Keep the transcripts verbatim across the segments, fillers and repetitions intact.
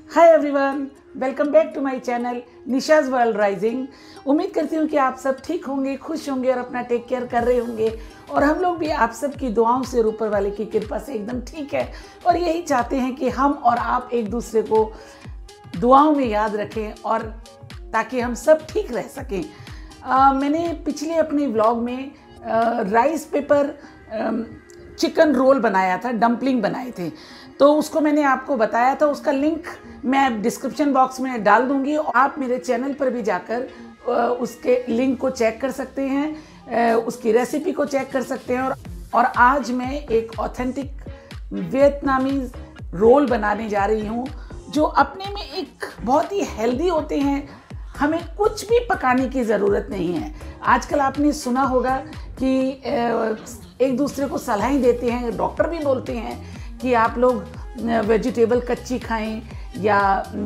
Hi everyone, welcome back to my channel Nisha's world rising. उम्मीद करती हूँ कि आप सब ठीक होंगे, खुश होंगे और अपना टेक केयर कर रहे होंगे। और हम लोग भी आप सब की दुआओं से, ऊपर वाले की कृपा से एकदम ठीक है। और यही चाहते हैं कि हम और आप एक दूसरे को दुआओं में याद रखें और ताकि हम सब ठीक रह सकें। आ, मैंने पिछले अपने व्लॉग में आ, राइस पेपर चिकन रोल बनाया था, डम्पलिंग बनाए थे, तो उसको मैंने आपको बताया था। उसका लिंक मैं डिस्क्रिप्शन बॉक्स में डाल दूंगी और आप मेरे चैनल पर भी जाकर उसके लिंक को चेक कर सकते हैं, उसकी रेसिपी को चेक कर सकते हैं। और और आज मैं एक ऑथेंटिक वियतनामीज रोल बनाने जा रही हूँ, जो अपने में एक बहुत ही हेल्दी होते हैं। हमें कुछ भी पकाने की ज़रूरत नहीं है। आजकल आपने सुना होगा कि एक दूसरे को सलाहें देते हैं, डॉक्टर भी बोलते हैं कि आप लोग वेजिटेबल कच्ची खाएं या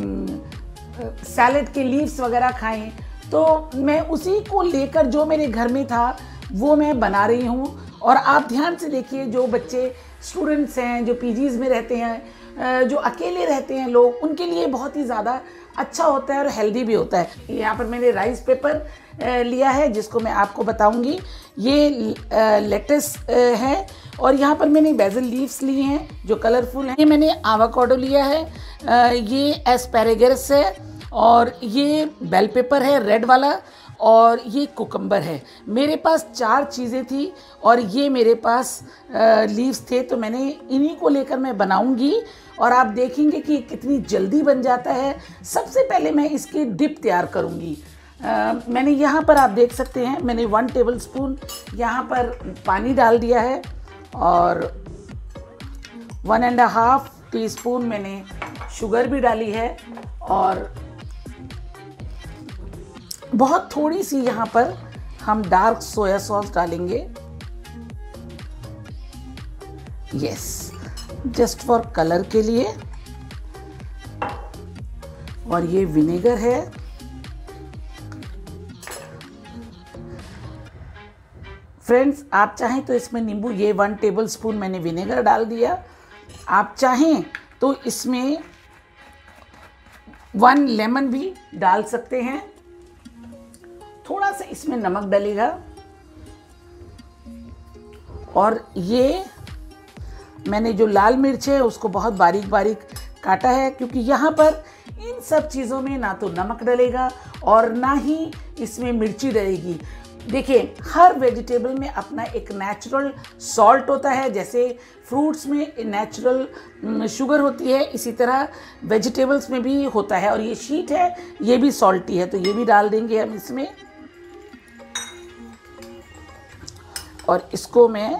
सैलेड के लीव्स वगैरह खाएं। तो मैं उसी को लेकर जो मेरे घर में था वो मैं बना रही हूँ। और आप ध्यान से देखिए, जो बच्चे स्टूडेंट्स हैं, जो पीजीज़ में रहते हैं, जो अकेले रहते हैं लोग, उनके लिए बहुत ही ज़्यादा अच्छा होता है और हेल्दी भी होता है। यहाँ पर मैंने राइस पेपर लिया है जिसको मैं आपको बताऊंगी। ये लेटस है और यहाँ पर मैंने बेसिल लीव्स लिए हैं जो कलरफुल हैं। ये मैंने आवाकाडो लिया है, ये एस्पैरेगस है और ये बेल पेपर है रेड वाला, और ये कुकम्बर है। मेरे पास चार चीज़ें थी और ये मेरे पास लीव्स थे, तो मैंने इन्हीं को लेकर मैं बनाऊंगी और आप देखेंगे कि कितनी जल्दी बन जाता है। सबसे पहले मैं इसकी डिप तैयार करूंगी। आ, मैंने यहाँ पर आप देख सकते हैं, मैंने वन टेबल स्पून यहाँ पर पानी डाल दिया है और one and half teaspoon मैंने शुगर भी डाली है और बहुत थोड़ी सी यहाँ पर हम डार्क सोया सॉस डालेंगे। यस, जस्ट फॉर कलर के लिए। और ये विनेगर है। फ्रेंड्स, आप चाहें तो इसमें नींबू, ये वन टेबल स्पून मैंने विनेगर डाल दिया। आप चाहें तो इसमें वन लेमन भी डाल सकते हैं। थोड़ा सा इसमें नमक डलेगा और ये मैंने जो लाल मिर्च है उसको बहुत बारीक बारीक काटा है, क्योंकि यहाँ पर इन सब चीज़ों में ना तो नमक डलेगा और ना ही इसमें मिर्ची डलेगी। देखिए, हर वेजिटेबल में अपना एक नेचुरल सॉल्ट होता है। जैसे फ्रूट्स में नेचुरल शुगर होती है, इसी तरह वेजिटेबल्स में भी होता है। और ये शीट है, ये भी सॉल्टी है, तो ये भी डाल देंगे हम इसमें। और इसको मैं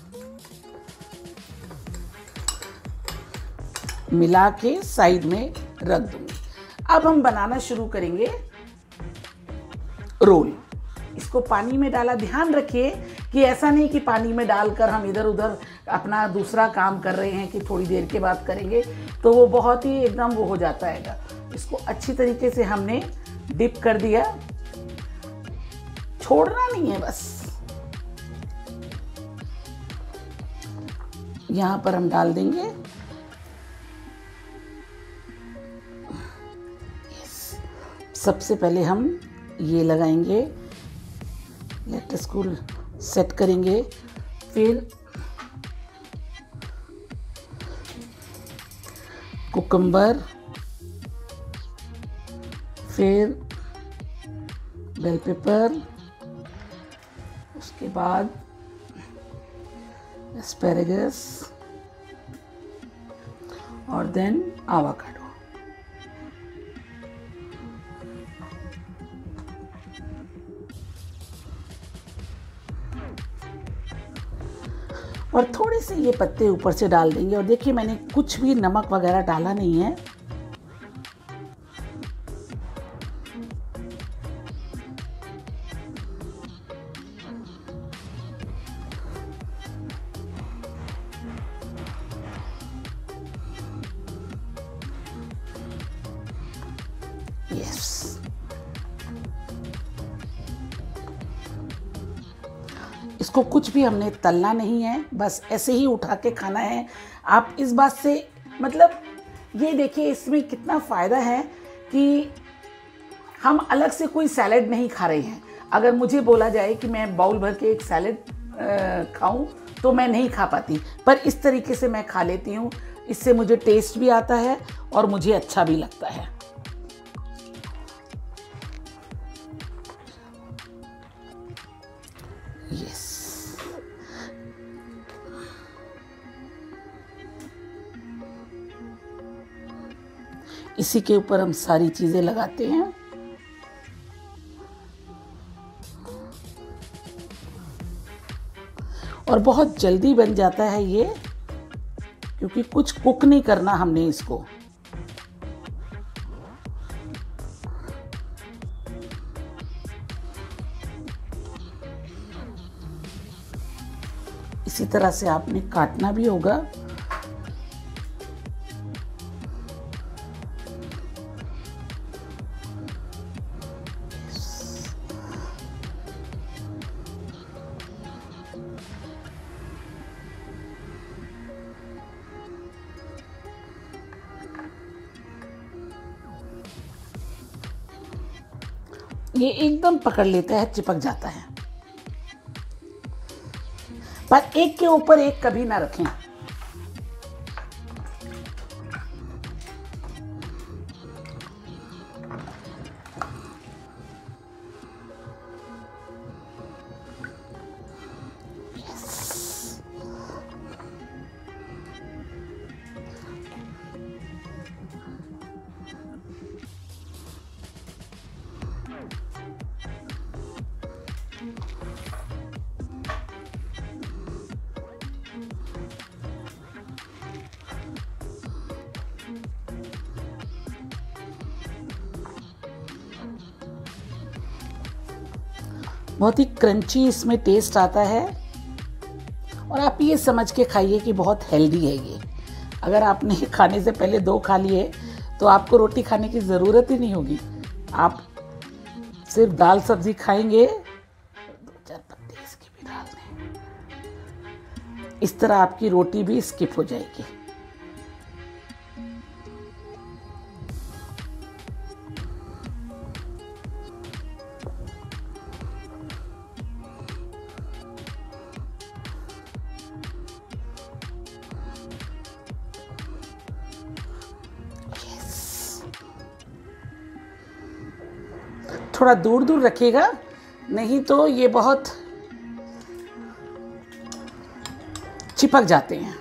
मिला के साइड में रख दूंगी। अब हम बनाना शुरू करेंगे रोल। इसको पानी में डाला, ध्यान रखिए कि ऐसा नहीं कि पानी में डालकर हम इधर उधर अपना दूसरा काम कर रहे हैं कि थोड़ी देर के बाद करेंगे, तो वो बहुत ही एकदम वो हो जाता है। इसको अच्छी तरीके से हमने डिप कर दिया, छोड़ना नहीं है बस। यहाँ पर हम डाल देंगे सबसे पहले हम ये लगाएंगे, लेट्स को सेट करेंगे, फिर कुकम्बर, फिर बेल पेपर, उसके बाद एस्पैरेगस और देन आवाकाडो। और थोड़े से ये पत्ते ऊपर से डाल देंगे। और देखिए, मैंने कुछ भी नमक वगैरह डाला नहीं है। यस, इसको कुछ भी हमने तलना नहीं है, बस ऐसे ही उठा के खाना है। आप इस बात से मतलब ये देखिए इसमें कितना फ़ायदा है कि हम अलग से कोई सैलेड नहीं खा रहे हैं। अगर मुझे बोला जाए कि मैं बाउल भर के एक सैलेड खाऊं तो मैं नहीं खा पाती, पर इस तरीके से मैं खा लेती हूँ। इससे मुझे टेस्ट भी आता है और मुझे अच्छा भी लगता है। यस, इसी के ऊपर हम सारी चीज़ें लगाते हैं। और बहुत जल्दी बन जाता है ये, क्योंकि कुछ कुक नहीं करना हमने इसको। इसी तरह से आपने काटना भी होगा। ये एकदम पकड़ लेता है, चिपक जाता है, पर एक के ऊपर एक कभी ना रखें। बहुत ही क्रंची इसमें टेस्ट आता है, और आप ये समझ के खाइए कि बहुत हेल्दी है ये। अगर आपने खाने से पहले दो खा लिए तो आपको रोटी खाने की ज़रूरत ही नहीं होगी। आप सिर्फ दाल सब्जी खाएंगे, दो चार पत्ते इसके भी डाल दें, इस तरह आपकी रोटी भी स्किप हो जाएगी। थोड़ा दूर दूर रखिएगा, नहीं तो ये बहुत चिपक जाते हैं।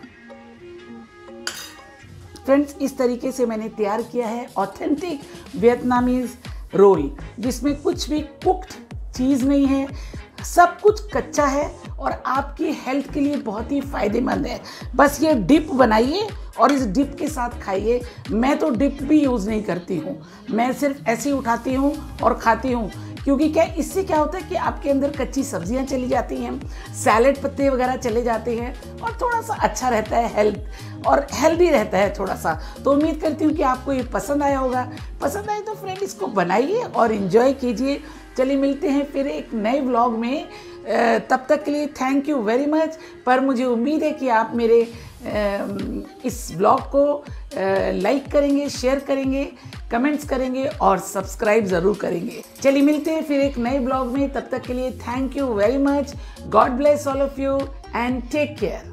फ्रेंड्स, इस तरीके से मैंने तैयार किया है ऑथेंटिक वियतनामीज रोल, जिसमें कुछ भी कुक्ड चीज़ नहीं है, सब कुछ कच्चा है और आपकी हेल्थ के लिए बहुत ही फ़ायदेमंद है। बस ये डिप बनाइए और इस डिप के साथ खाइए। मैं तो डिप भी यूज़ नहीं करती हूँ, मैं सिर्फ ऐसे ही उठाती हूँ और खाती हूँ, क्योंकि क्या इससे क्या होता है कि आपके अंदर कच्ची सब्जियाँ चली जाती हैं, सैलेड पत्ते वगैरह चले जाते हैं, और थोड़ा सा अच्छा रहता है हेल्थ, और हेल्दी रहता है थोड़ा सा। तो उम्मीद करती हूँ कि आपको ये पसंद आया होगा। पसंद आए तो फ्रेंड इसको बनाइए और इन्जॉय कीजिए। चलिए मिलते हैं फिर एक नए व्लॉग में, तब तक के लिए थैंक यू वेरी मच। पर मुझे उम्मीद है कि आप मेरे इस व्लॉग को लाइक करेंगे, शेयर करेंगे, कमेंट्स करेंगे और सब्सक्राइब ज़रूर करेंगे। चलिए मिलते हैं फिर एक नए व्लॉग में, तब तक के लिए thank you very much. God bless all of you and take care.